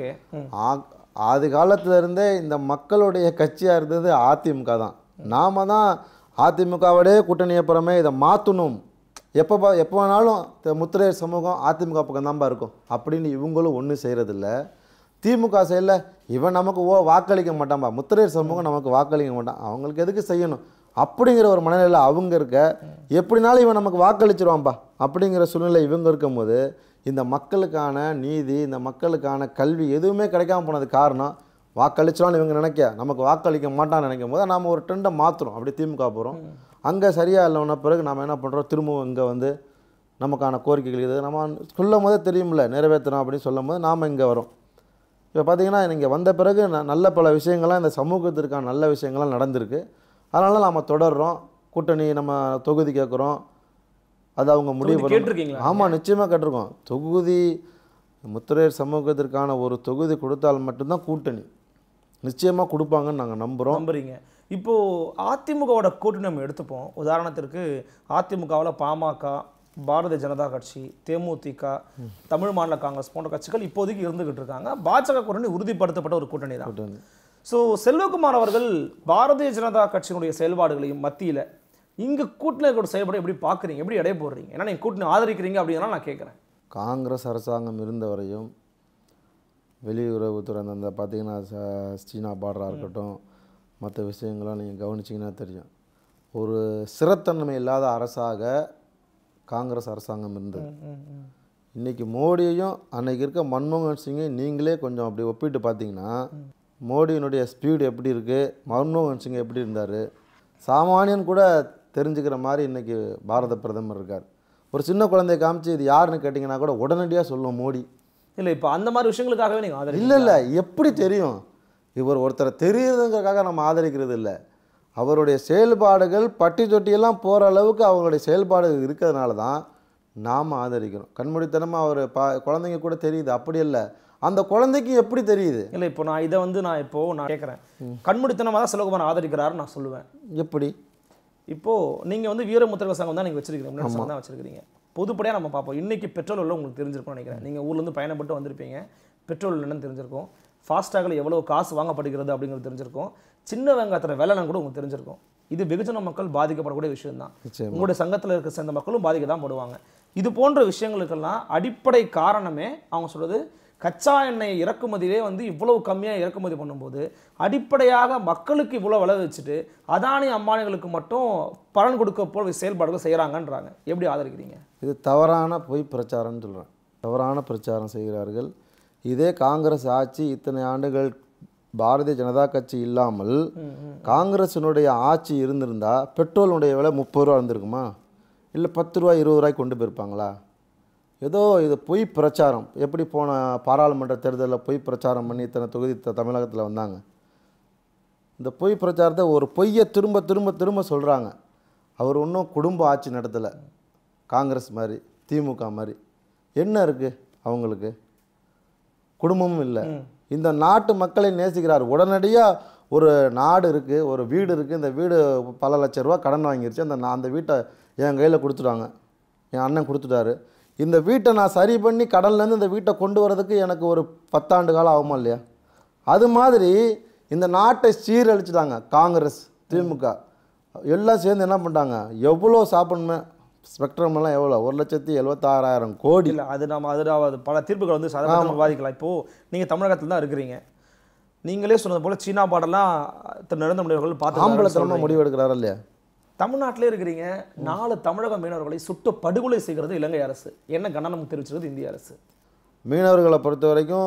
Speaker 2: ஆதி காலத்திலிருந்தே இந்த மக்களுடைய கட்சியாக இருந்தது அதிமுக தான். நாம தான் அதிமுகவோடே கூட்டணியை புறமே இதை மாற்றணும், எப்போ வேணாலும் முத்திரையர் சமூகம் அதிமுக பக்கம் தான்பா இருக்கும் அப்படின்னு இவங்களும் ஒன்றும் செய்கிறதில்ல. திமுக சைடில் இவன் நமக்கு வாக்களிக்க மாட்டான்பா, முத்திரையர் சமூகம் நமக்கு வாக்களிக்க மாட்டான், அவங்களுக்கு எதுக்கு செய்யணும் அப்படிங்கிற ஒரு மனநிலையில் அவங்க இருக்க, எப்படினாலும் இவன் நமக்கு வாக்களிச்சிருவான்பா அப்படிங்கிற சூழ்நிலை இவங்க இருக்கும்போது, இந்த மக்களுக்கான நீதி, இந்த மக்களுக்கான கல்வி எதுவுமே கிடைக்காம போனது காரணம் வாக்களிச்சாலும் இவங்க நினைக்க, நமக்கு வாக்களிக்க மாட்டான்னு நினைக்கும் போது நாம் ஒரு ட்ரெண்டை மாற்றுறோம். அப்படி திமுக போகிறோம். அங்கே சரியாக இல்லைன்னா பிறகு நம்ம என்ன பண்ணுறோம், திரும்பவும் இங்கே வந்து நமக்கான கோரிக்கைகள் இது நம்ம சொல்லும் போதே தெரியுமில்ல நிறைவேற்றணும் அப்படின்னு சொல்லும் போது நாம் இங்கே வரோம். இப்போ பார்த்திங்கன்னா இங்கே வந்த பிறகு நல்ல பல விஷயங்கள்லாம் இந்த சமூகத்திற்கான நல்ல விஷயங்கள்லாம் நடந்திருக்கு. அதனால நாம் தொடர்றோம். கூட்டணி நம்ம தொகுதி கேட்குறோம், அது அவங்க முடிவு
Speaker 3: கேட்டிருக்கீங்களா?
Speaker 2: ஆமாம், நிச்சயமாக கேட்டிருக்கோம். தொகுதி முத்திரையர் சமூகத்திற்கான ஒரு தொகுதி கொடுத்தால் மட்டும்தான் கூட்டணி நிச்சயமாக கொடுப்பாங்கன்னு நாங்கள் நம்புகிறீங்க.
Speaker 3: இப்போது அதிமுகவோட கூட்டணி நம்ம எடுத்துப்போம். உதாரணத்திற்கு அதிமுகவில் பாமக, பாரதிய ஜனதா கட்சி, தேமுதிக, தமிழ் மாநில காங்கிரஸ் போன்ற கட்சிகள் இப்போதைக்கு இருந்துகிட்டு இருக்காங்க. பாஜக கூட்டணி உறுதிப்படுத்தப்பட்ட ஒரு கூட்டணி தான். ஸோ செல்வகுமார் அவர்கள் பாரதிய ஜனதா கட்சியினுடைய செயல்பாடுகளையும் மத்தியில் இங்கே கூட்டணியோட செயல்பாடு எப்படி பார்க்குறீங்க, எப்படி எடை போடுறீங்க? ஏன்னா நீங்கள் கூட்டணி ஆதரிக்கிறீங்க அப்படிங்கிறனால நான் கேட்குறேன்.
Speaker 2: காங்கிரஸ் அரசாங்கம் இருந்த வரையும் வெளியுறவுத்துறை அந்த பார்த்தீங்கன்னா சீனா பார்டராக இருக்கட்டும், மற்ற விஷயங்கள்லாம் நீங்கள் கவனிச்சிங்கன்னா தெரியும், ஒரு ஸ்திரத்தன்மை இல்லாத அரசாக காங்கிரஸ் அரசாங்கம் இருந்தது. இன்றைக்கி மோடியையும் அன்றைக்கி இருக்க மன்மோகன் சிங்கையும் நீங்களே கொஞ்சம் அப்படி ஒப்பிட்டு பார்த்தீங்கன்னா மோடியினுடைய ஸ்பீடு எப்படி இருக்குது, மன்மோகன் சிங் எப்படி இருந்தார், சாமானியன் கூட தெரிஞ்சுக்கிற மாதிரி இன்றைக்கி பாரத பிரதமர் இருக்கார். ஒரு சின்ன குழந்தைய காமிச்சு இது யாருன்னு கேட்டிங்கன்னா கூட உடனடியாக சொல்லுவோம் மோடி.
Speaker 3: இல்லை, இப்போ அந்த மாதிரி விஷயங்களுக்காகவே நீங்கள் ஆதரிக்க
Speaker 2: இல்லை எப்படி தெரியும்? இவர் ஒருத்தரை தெரியுதுங்கிறதுக்காக நம்ம ஆதரிக்கிறது இல்லை. அவருடைய செயல்பாடுகள் பட்டி தொட்டியெல்லாம் போகிற அளவுக்கு அவங்களுடைய செயல்பாடு இருக்கிறதுனால தான் நாம் ஆதரிக்கிறோம். கண்மூடித்தனமாக அவர் குழந்தைங்க கூட தெரியுது, அப்படி இல்லை, அந்த குழந்தைக்கு எப்படி தெரியுது?
Speaker 3: இல்லை, இப்போ நான் இதை வந்து நான் கேட்குறேன், கண்மூடித்தனமாக தான் செல்வகுமார் ஆதரிக்கிறாருன்னு நான் சொல்லுவேன்.
Speaker 2: எப்படி?
Speaker 3: இப்போது நீங்கள் வந்து வீரமுத்திரை சங்கம் தான் நீங்கள் வச்சிருக்கீங்க, சங்கம் தான் வச்சிருக்கீங்க. பொதுப்படையாக நம்ம பார்ப்போம். இன்றைக்கி பெட்ரோல் உள்ள உங்களுக்கு தெரிஞ்சிருக்கும்னு நினைக்கிறேன். நீங்கள் ஊர்லேருந்து பயணப்பட்டு வந்திருப்பீங்க, பெட்ரோல் என்னன்னு தெரிஞ்சிருக்கும், ஃபாஸ்டாகில் எவ்வளோ காசு வாங்கப்படுகிறது அப்படிங்கிறது தெரிஞ்சிருக்கும், சின்ன வெங்காயத்தோட விலைன்னு கூட உங்களுக்கு தெரிஞ்சிருக்கும். இது வெகுஜன மக்கள் பாதிக்கப்படக்கூடிய விஷயம் தான். உங்களுடைய சங்கத்தில் இருக்க சேர்ந்த மக்களும் பாதிக்க தான் படுவாங்க. இது போன்ற விஷயங்களுக்கெல்லாம் அடிப்படை காரணமே அவங்க சொல்கிறது, கச்சா எண்ணெய் இறக்குமதியிலே வந்து இவ்வளவு கம்மியாக இறக்குமதி பண்ணும்போது அடிப்படையாக மக்களுக்கு இவ்வளோ விலை வச்சுட்டு அதானி அம்பானிகளுக்கு மட்டும் பலன் கொடுக்க போல் செயல்பாடுகள் செய்கிறாங்கன்றாங்க. எப்படி ஆதரிக்கிறீங்க?
Speaker 2: இது தவறான பொய் பிரச்சாரம்னு சொல்கிறேன். தவறான பிரச்சாரம் செய்கிறார்கள். இதே காங்கிரஸ் ஆட்சி இத்தனை ஆண்டுகள் பாரதிய ஜனதா கட்சி இல்லாமல் காங்கிரஸினுடைய ஆட்சி இருந்திருந்தால் பெட்ரோலுடைய விலை 30 ரூபா இருந்திருக்குமா? இல்லை 10 ரூபா 20 ரூபாய்க்கு கொண்டு போயிருப்பாங்களா? ஏதோ இது பொய் பிரச்சாரம். எப்படி போன பாராளுமன்ற தேர்தலில் பொய் பிரச்சாரம் பண்ணி இத்தனை தொகுதி தமிழகத்தில் வந்தாங்க. இந்த பொய் பிரச்சாரத்தை ஒரு பொய்யை திரும்ப திரும்ப திரும்ப சொல்கிறாங்க. அவர் இன்னும் குடும்ப ஆட்சி நடத்தலை, காங்கிரஸ் மாதிரி திமுக மாதிரி. என்ன இருக்குது அவங்களுக்கு? குடும்பமும் இல்லை. இந்த நாட்டு மக்களை நேசிக்கிறார். உடனடியாக ஒரு நாடு இருக்குது, ஒரு வீடு இருக்குது, இந்த வீடு பல லட்சம் ரூபா கடன் வாங்கிருச்சு, அந்த வீட்டை என் கையில் கொடுத்துட்டாங்க, என் அண்ணன் கொடுத்துட்டாரு, இந்த வீட்டை நான் சரி பண்ணி கடன்லேருந்து இந்த வீட்டை கொண்டு வரதுக்கு எனக்கு ஒரு 10 ஆண்டு காலம் ஆகுமா இல்லையா? அது மாதிரி இந்த நாட்டை சீரழிச்சிட்டாங்க காங்கிரஸ் திமுக எல்லாம் சேர்ந்து. என்ன பண்ணிட்டாங்க? எவ்வளோ சாப்பிடணுமே, ஸ்பெக்ட்ரம்லாம் எவ்வளோ, 1,76,000 கோடி.
Speaker 3: இல்லை, அது அது பல தீர்ப்புகள் வந்து சாதாரண விவாதிக்கலாம். இப்போது நீங்கள் தமிழகத்தில் தான் இருக்கிறீங்க, நீங்களே சொன்னது போல் சீனா பாடெல்லாம் நரேந்திர மோடி அவர்கள் பார்த்து
Speaker 2: ஆம்பளத்தனமாக முடிவு எடுக்கிறாரா இல்லையா?
Speaker 3: தமிழ்நாட்டிலே இருக்கிறீங்க, 4 தமிழக மீனவர்களை சுட்டு படுகொலை செய்கிறது இலங்கை அரசு. என்ன கண்டனம் தெரிவிச்சிருக்கிறது இந்திய அரசு?
Speaker 2: மீனவர்களை பொறுத்த வரைக்கும்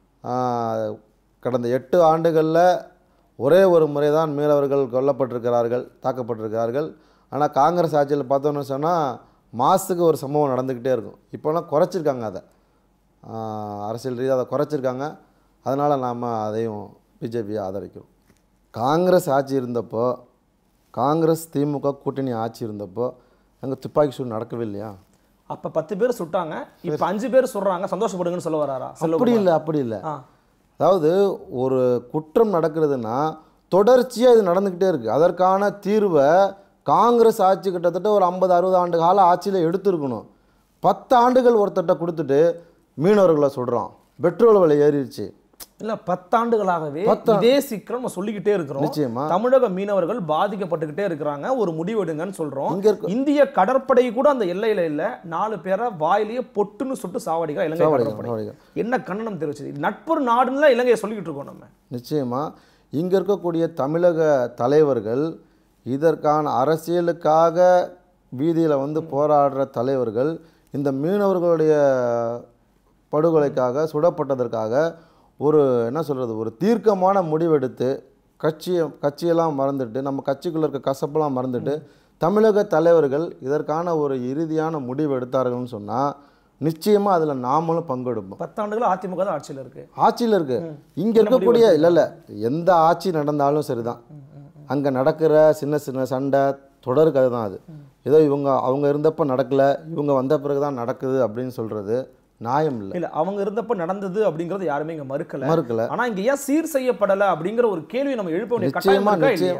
Speaker 2: கடந்த 8 ஆண்டுகளில் ஒரே ஒரு முறை தான் மீனவர்கள் கொல்லப்பட்டிருக்கிறார்கள், தாக்கப்பட்டிருக்கிறார்கள். ஆனால் காங்கிரஸ் ஆட்சியில் பார்த்தோன்னு சொன்னால் மாதத்துக்கு ஒரு சம்பவம் நடந்துக்கிட்டே இருக்கும். இப்போலாம் குறைச்சிருக்காங்க, அதை அரசியல் ரீதியாக அதை குறைச்சிருக்காங்க. அதனால் நாம் அதையும் பிஜேபியை ஆதரிக்கிறோம். காங்கிரஸ் ஆட்சி இருந்தப்போ, காங்கிரஸ் திமுக கூட்டணி ஆட்சி இருந்தப்போ அங்கே துப்பாக்கி சூடு நடக்கவே இல்லையா?
Speaker 3: அப்போ 10 பேர் சுட்டாங்க, இப்போ 5 பேர் சொல்கிறாங்க, சந்தோஷப்படுங்கன்னு சொல்ல வராரா?
Speaker 2: அப்படி இல்லை. அதாவது ஒரு குற்றம் நடக்கிறதுனா தொடர்ச்சியாக இது நடந்துக்கிட்டே இருக்குது. அதற்கான தீர்வை காங்கிரஸ் ஆட்சி கிட்டத்தட்ட ஒரு 50-60 ஆண்டு கால ஆட்சியில் எடுத்துருக்கணும். 10 ஆண்டுகள் ஒருத்தட்ட கொடுத்துட்டு மீனவர்களை சொல்கிறோம், பெட்ரோல் விலை ஏறிடுச்சு.
Speaker 3: இல்லை, 10 ஆண்டுகளாகவே இதே சிக்கல் நம்ம சொல்லிக்கிட்டே இருக்கிறோம்.
Speaker 2: நிச்சயமா
Speaker 3: தமிழக மீனவர்கள் பாதிக்கப்பட்டுக்கிட்டே இருக்கிறாங்க, ஒரு முடிவெடுங்கன்னு சொல்கிறோம். இந்திய கடற்படை கூட அந்த எல்லையில் இல்லை, 4 பேரை வாயிலேயே பொட்டுன்னு சுட்டு சாவடிக்கிற இலங்கை கடற்படை. என்ன கண்டனம் தெரிவிச்சது? நட்பு நாடுன்னு இலங்கையை சொல்லிக்கிட்டு இருக்கோம் நம்ம.
Speaker 2: நிச்சயமா இங்கே இருக்கக்கூடிய தமிழக தலைவர்கள், இதற்கான அரசியலுக்காக வீதியில் வந்து போராடுற தலைவர்கள், இந்த மீனவர்களுடைய படுகொலைக்காக சுடப்பட்டதற்காக ஒரு என்ன சொல்கிறது, ஒரு தீர்க்கமான முடிவெடுத்து கட்சியெல்லாம் மறந்துட்டு, நம்ம கட்சிக்குள்ளே இருக்க கசப்பெல்லாம் மறந்துட்டு தமிழக தலைவர்கள் இதற்கான ஒரு இறுதியான முடிவு எடுத்தார்கள்னு சொன்னால் நிச்சயமாக அதில் நாமளும் பங்கெடுப்போம்.
Speaker 3: 10 ஆண்டுகள் அதிமுக தான் ஆட்சியில் இருக்குது.
Speaker 2: இங்கே இருக்கக்கூடிய இல்லை எந்த ஆட்சி நடந்தாலும் சரிதான், அங்கே நடக்கிற சின்ன சின்ன சண்டை தொடர் கதை தான். அது ஏதோ அவங்க இருந்தப்போ நடக்கலை, இவங்க வந்த பிறகு தான் நடக்குது அப்படின்னு சொல்கிறது நியாயம் இல்லை.
Speaker 3: இல்லை, அவங்க இருந்தப்ப நடந்தது அப்படிங்கிறது யாருமே இங்கே மறுக்கல. ஆனால் இங்கே ஏன் சீர் செய்யப்படலை அப்படிங்கிற ஒரு கேள்வி நம்ம எழுப்ப வேண்டிய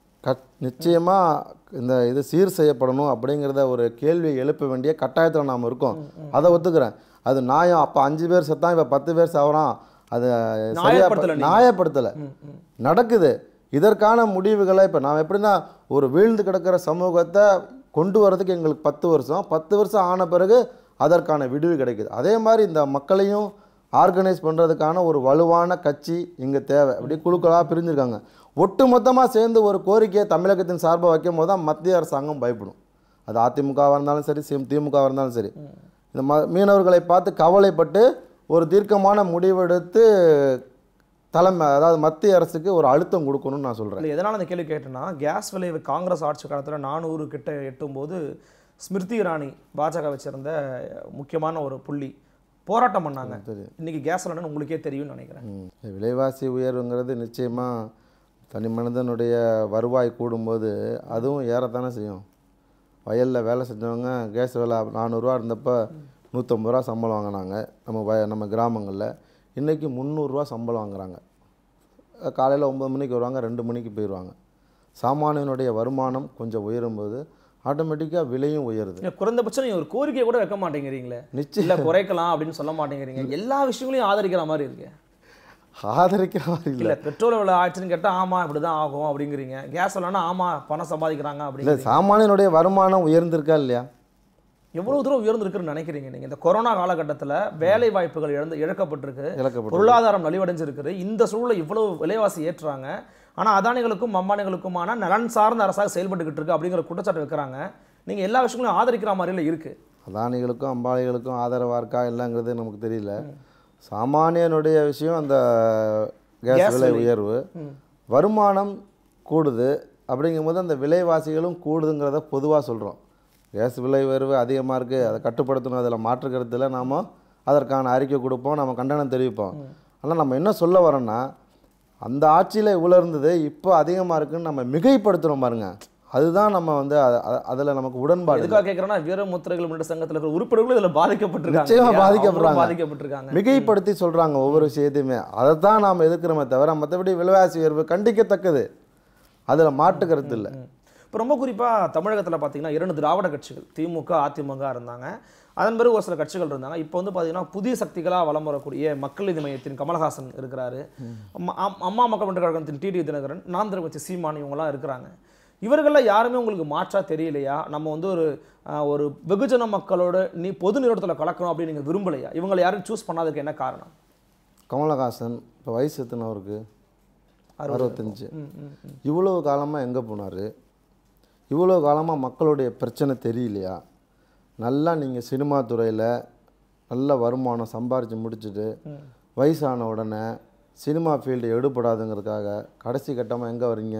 Speaker 2: நிச்சயமாக இந்த இது சீர் செய்யப்படணும் அப்படிங்கிறத ஒரு கேள்வியை எழுப்ப வேண்டிய கட்டாயத்தில் நாம் இருக்கோம். அதை ஒத்துக்கிறேன். அது நியாயம். அப்போ 5 பேர் செத்தான், இப்போ 10 பேர் சாவறான், அது நியாயப்படுத்தலை. நடக்குது. இதற்கான முடிவுகளை இப்போ நாம் எப்படின்னா ஒரு வீழ்ந்து கிடக்கிற சமூகத்தை கொண்டு வரதுக்கு எங்களுக்கு 10 வருஷம் 10 வருஷம் ஆன பிறகு அதற்கான விடுவு கிடைக்குது. அதே மாதிரி இந்த மக்களையும் ஆர்கனைஸ் பண்ணுறதுக்கான ஒரு வலுவான கட்சி இங்கே தேவை. அப்படி குழுக்களாக பிரிஞ்சிருக்காங்க. ஒட்டு மொத்தமாக சேர்ந்து ஒரு கோரிக்கையை தமிழகத்தின் சார்பாக வைக்கும் போது தான் மத்திய அரசாங்கம் பயப்படும். அது அதிமுகவாக இருந்தாலும் சரி திமுகவாக இருந்தாலும் சரி. இந்த மீனவர்களை பார்த்து கவலைப்பட்டு ஒரு தீர்க்கமான முடிவெடுத்து அதாவது மத்திய அரசுக்கு ஒரு அழுத்தம் கொடுக்கணும்னு நான் சொல்கிறேன்.
Speaker 3: எதனால் அந்த கேள்வி கேட்டேன்னா, கேஸ் விலை காங்கிரஸ் ஆட்சி காலத்தில் 400 கிட்ட எட்டும்போது ஸ்மிருதி இரானி பாஜகவை சேர்ந்த முக்கியமான ஒரு புள்ளி போராட்டம் பண்ணாங்க. இன்னைக்கு கேஸ் விலைன்னு உங்களுக்கே தெரியும்னு நினைக்கிறேன்.
Speaker 2: விலைவாசி உயர்வுங்கிறது நிச்சயமாக தனி மனிதனுடைய வருவாய் கூடும்போது அதுவும் ஏறத்தானே செய்யும். வயலில் வேலை செஞ்சவங்க கேஸ் விலை 400 ரூபா இருந்தப்போ 150 ரூபா சம்பளம் வாங்கினாங்க நம்ம கிராமங்களில். இன்றைக்கி 300 ரூபா சம்பளம் வாங்குறாங்க. காலையில் 9 மணிக்கு வருவாங்க, 2 மணிக்கு போயிடுவாங்க. சாமானியனுடைய வருமானம் கொஞ்சம் உயரும்போது ஆட்டோமேட்டிக்காக விலையும் உயருது.
Speaker 3: குறைந்தபட்சம் நீங்கள் ஒரு கோரிக்கையை கூட வைக்க மாட்டேங்கிறீங்களே, நிச்சயம் குறைக்கலாம் அப்படின்னு சொல்ல மாட்டேங்கிறீங்க. எல்லா விஷயங்களையும் ஆதரிக்கிற மாதிரி இருக்கு.
Speaker 2: ஆதரிக்கிற மாதிரி இல்லை.
Speaker 3: பெட்ரோல் விலை ஆயிடுச்சுன்னு கேட்டால் ஆமாம் இப்படி தான் ஆகும் அப்படிங்கிறீங்க. கேஸ் விலைன்னா ஆமாம் பணம் சம்பாதிக்கிறாங்க
Speaker 2: இல்லை. சாமானியனுடைய வருமானம் உயர்ந்திருக்கா இல்லையா?
Speaker 3: எவ்வளவு தூரம் உயர்ந்திருக்குன்னு நினைக்கிறீங்க நீங்கள்? இந்த கொரோனா காலகட்டத்தில் வேலை வாய்ப்புகள் இழக்கப்பட்டிருக்கு, பொருளாதாரம் நலிவடைஞ்சிருக்குது. இந்த சூழலை இவ்வளவு விலைவாசி ஏற்றுறாங்க. ஆனால் அதானிகளுக்கும் அம்பானிகளுக்குமான நலன் சார்ந்த அரசாக செயல்பட்டுக்கிட்டு இருக்கு அப்படிங்கிற குற்றச்சாட்டு வைக்கிறாங்க. நீங்கள் எல்லா விஷயங்களும் ஆதரிக்கிற மாதிரில இருக்கு.
Speaker 2: அதானிகளுக்கும் அம்பானிகளுக்கும் ஆதரவாக இருக்கா இல்லைங்கிறது நமக்கு தெரியல. சாமானியனுடைய விஷயம் அந்த கேஸ் விலை உயர்வு, வருமானம் கூடுது அப்படிங்கும்போது அந்த விலைவாசிகளும் கூடுதுங்கிறத பொதுவாக சொல்கிறோம். கேஸ் விலை உயர்வு அதிகமாக இருக்குது, அதை கட்டுப்படுத்தணும், அதில் மாற்று கருத்தில் நாம் அதற்கான அறிக்கை கொடுப்போம், நம்ம கண்டனம் தெரிவிப்போம். ஆனால் நம்ம என்ன சொல்ல வரோன்னா, அந்த ஆட்சியில் இவ்வளோ இருந்தது இப்போ அதிகமாக இருக்குதுன்னு நம்ம மிகைப்படுத்துகிறோம் பாருங்க. அதுதான் நம்ம வந்து அதில் நமக்கு உடன்பாடு.
Speaker 3: எதுக்காக கேட்குறோன்னா, வீரமுத்திரைகள் முன்னேற்ற சங்கத்தில் இருக்கிற உறுப்பினர்களும் இதில் பாதிக்கப்பட்டிருக்காங்க.
Speaker 2: நிச்சயமாக பாதிக்கப்பட்டிருக்காங்க. மிகைப்படுத்தி சொல்கிறாங்க ஒவ்வொரு விஷயத்தையுமே. அதை தான் நாம் எதிர்க்கிறோமே தவிர மற்றபடி விலைவாசி உயர்வு கண்டிக்கத்தக்கது, அதில் மாற்று கருத்து இல்லை.
Speaker 3: இப்போ ரொம்ப குறிப்பாக தமிழகத்தில் பார்த்தீங்கன்னா 2 திராவிட கட்சிகள் திமுக அதிமுக இருந்தாங்க. அதன் பிறகு ஒரு சில கட்சிகள் இருந்தாங்க. இப்போ வந்து பார்த்தீங்கன்னா புதிய சக்திகளாக வலம் வரக்கூடிய மக்கள் நீதி மையத்தின் கமலஹாசன் இருக்கிறாரு, அம்மா மக்கள் முன்னேற்ற கழகத்தின் டிடி தினகரன், நாம் தமிழர் கட்சி சீமான், இவங்களாம் இருக்கிறாங்க. இவர்களில் யாருமே உங்களுக்கு மாற்றா தெரியலையா? நம்ம வந்து ஒரு வெகுஜன மக்களோட பொது நிறுவனத்தில் கலக்கணும் அப்படின்னு நீங்கள் விரும்பலையா? இவங்களை யாரும் சூஸ் பண்ணாததுக்கு என்ன காரணம்?
Speaker 2: கமலஹாசன் இப்போ வயசு எத்தனவருக்கு? 65. இவ்வளோ காலமாக எங்கே போனார்? இவ்வளோ காலமாக மக்களுடைய பிரச்சனை தெரியலையா? நல்லா நீங்கள் சினிமா துறையில் நல்ல வருமானம் சம்பாரித்து முடிச்சுட்டு வயசான உடனே சினிமா ஃபீல்டு எடுபடாதுங்கிறதுக்காக கடைசி கட்டமாக எங்கே வரீங்க?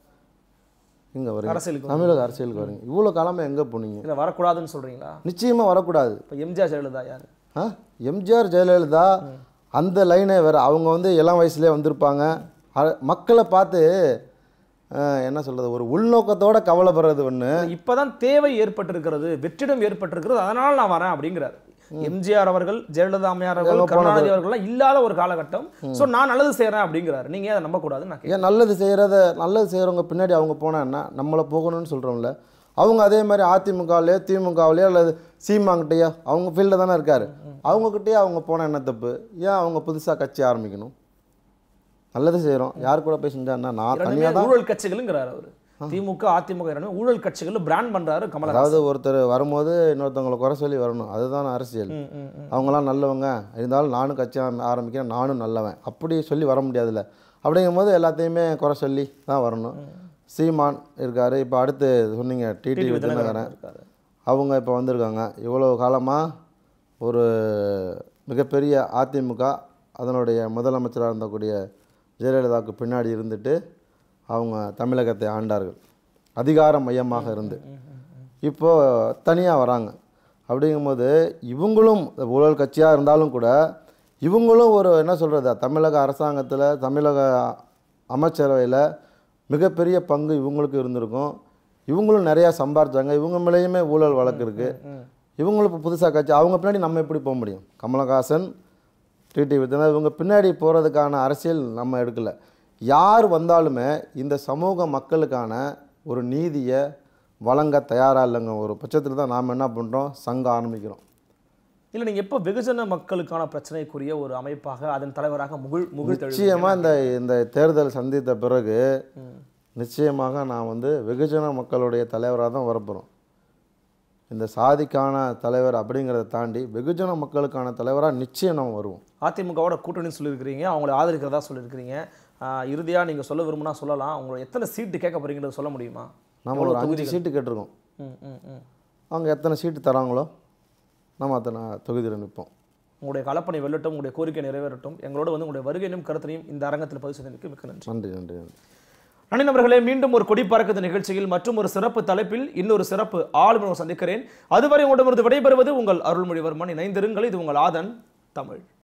Speaker 2: இங்கே வரீங்க, தமிழக அரசியலுக்கு வரீங்க. இவ்வளோ காலமாக எங்கே போனீங்க?
Speaker 3: இல்லை வரக்கூடாதுன்னு சொல்கிறீங்களா?
Speaker 2: நிச்சயமாக வரக்கூடாது.
Speaker 3: இப்போ எம்ஜிஆர் ஜெயலலிதா யார்?
Speaker 2: எம்ஜிஆர் ஜெயலலிதா அந்த லைனே வேறு. அவங்க வந்து இளம் வயசுலேயே வந்திருப்பாங்க. மக்களை பார்த்து என்ன சொல்கிறது, ஒரு உள்நோக்கத்தோட கவலைப்படுறது ஒன்று.
Speaker 3: இப்போ தான் தேவை ஏற்பட்டிருக்கிறது, வெற்றிடம் ஏற்பட்டிருக்கிறது, அதனால் நான் வரேன் அப்படிங்கிறாரு. எம்ஜிஆர் அவர்கள், ஜெயலலிதா அம்மையார் அவர்கள், கருணாநிதி அவர்கள்லாம் இல்லாத ஒரு காலகட்டம். ஸோ நான் நல்லது செய்கிறேன் அப்படிங்கிறாரு. நீங்கள் அதை நம்பக்கூடாதுன்னு நான்
Speaker 2: ஏன்? நல்லது செய்கிறவங்க பின்னாடி அவங்க போனால் என்ன? நம்மளை போகணும்னு சொல்கிறோம்ல. அவங்க அதே மாதிரி அதிமுகவிலையோ திமுகவிலையோ அல்லது சீமாங்கிட்டையோ அவங்க ஃபீல்டில் தானே இருக்கார். அவங்கக்கிட்டேயே அவங்க போனால் என்ன தப்பு? ஏன் அவங்க புதுசாக கட்சி ஆரம்பிக்கணும்? நல்லது செய்கிறோம், யார் கூட போய் செஞ்சாருன்னா நான் தனியாக தான்.
Speaker 3: ஊழல் கட்சிகளுங்கிறார் அவர். திமுக அதிமுக ஊழல் கட்சிகள் பிராண்ட் பண்ணுறாரு கமலஹாசன்.
Speaker 2: அதாவது ஒருத்தர் வரும்போது இன்னொருத்தவங்களை குறை சொல்லி வரணும், அதுதான் அரசியல். அவங்களாம் நல்லவங்க இருந்தாலும் நானும் கட்சி ஆரம்பிக்கிறேன், நானும் நல்லவன் அப்படி சொல்லி வர முடியாதுல்ல. அப்படிங்கும்போது எல்லாத்தையுமே குறை சொல்லி தான் வரணும். சீமான் இருக்கார். இப்போ அடுத்து சொன்னீங்க டிடி தினகரன், அவங்க இப்போ வந்திருக்காங்க. இவ்வளோ காலமாக ஒரு மிகப்பெரிய அதிமுக அதனுடைய முதலமைச்சராக இருந்தக்கூடிய ஜெயலலிதாவுக்கு பின்னாடி இருந்துட்டு அவங்க தமிழகத்தை ஆண்டார்கள், அதிகார மையமாக இருந்து. இப்போது தனியாக வராங்க. அப்படிங்கும்போது இவங்களும் ஊழல் கட்சியாக இருந்தாலும் கூட இவங்களும் ஒரு என்ன சொல்கிறது, தமிழக அரசாங்கத்தில் தமிழக அமைச்சரவையில் மிகப்பெரிய பங்கு இவங்களுக்கு இருந்திருக்கும். இவங்களும் நிறையா சம்பாரிச்சாங்க. இவங்க மேலேயுமே ஊழல் வழக்கு இருக்குது. இவங்களும் இப்போ புதுசாக கட்சி, அவங்க பின்னாடி நம்ம எப்படி போக முடியும்? கமலஹாசன், டிடி விஜயன் இவங்க பின்னாடி போகிறதுக்கான அரசியல் நம்ம எடுக்கலை. யார் வந்தாலுமே இந்த சமூக மக்களுக்கான ஒரு நீதியை வழங்க தயாராக இல்லைங்க. ஒரு பட்சத்தில் தான் நாம் என்ன பண்ணுறோம், சங்கம் ஆரம்பிக்கிறோம்.
Speaker 3: இல்லை நீங்கள் எப்போ வெகுஜன மக்களுக்கான பிரச்சனைக்குரிய ஒரு அமைப்பாக அதன் தலைவராக
Speaker 2: நிச்சயமாக இந்த தேர்தல் சந்தித்த பிறகு நிச்சயமாக நான் வந்து வெகுஜன மக்களுடைய தலைவராக தான் வரப்போகிறோம். இந்த சாதிக்கான தலைவர் அப்படிங்கிறத தாண்டி வெகுஜன மக்களுக்கான தலைவராக நிச்சயம் நம்ம வருவோம்.
Speaker 3: அதிமுகவோட கூட்டணி சொல்லியிருக்கிறீங்க, அவங்களை ஆதரிக்கிறதா சொல்லியிருக்கிறீங்க. இறுதியாக நீங்கள் சொல்ல விரும்பினா சொல்லலாம். உங்களை எத்தனை சீட்டு கேட்க போகிறீங்கிறது சொல்ல முடியுமா?
Speaker 2: நம்ம ஒரு 5 சீட்டு கேட்டிருக்கோம். அவங்க எத்தனை சீட்டு தராங்களோ நம்ம அத்தனை தொகுதியில் நிற்போம்.
Speaker 3: உங்களுடைய கலப்பணி வெல்லட்டும், உங்களுடைய கோரிக்கை நிறைவேறட்டும். எங்களோட வந்து உங்களுடைய வருகையிலும் கருத்தையும் இந்த அரங்கத்தில் பதிவு செய்ததற்கு மிக்க நன்றி.
Speaker 2: நன்றி நன்றி நன்றி.
Speaker 3: நண்பர்களே, மீண்டும் ஒரு கொடி பறக்குது நிகழ்ச்சியில் மற்றும் ஒரு சிறப்பு தலைப்பில் இன்னொரு சிறப்பு ஆளுநர் சந்திக்கிறேன். அதுவரை உங்களிடமிருந்து விடைபெறுவது உங்கள் அருள்மொழிவர்மன். இணைந்திருங்கள். இது உங்கள் ஆதன் தமிழ்.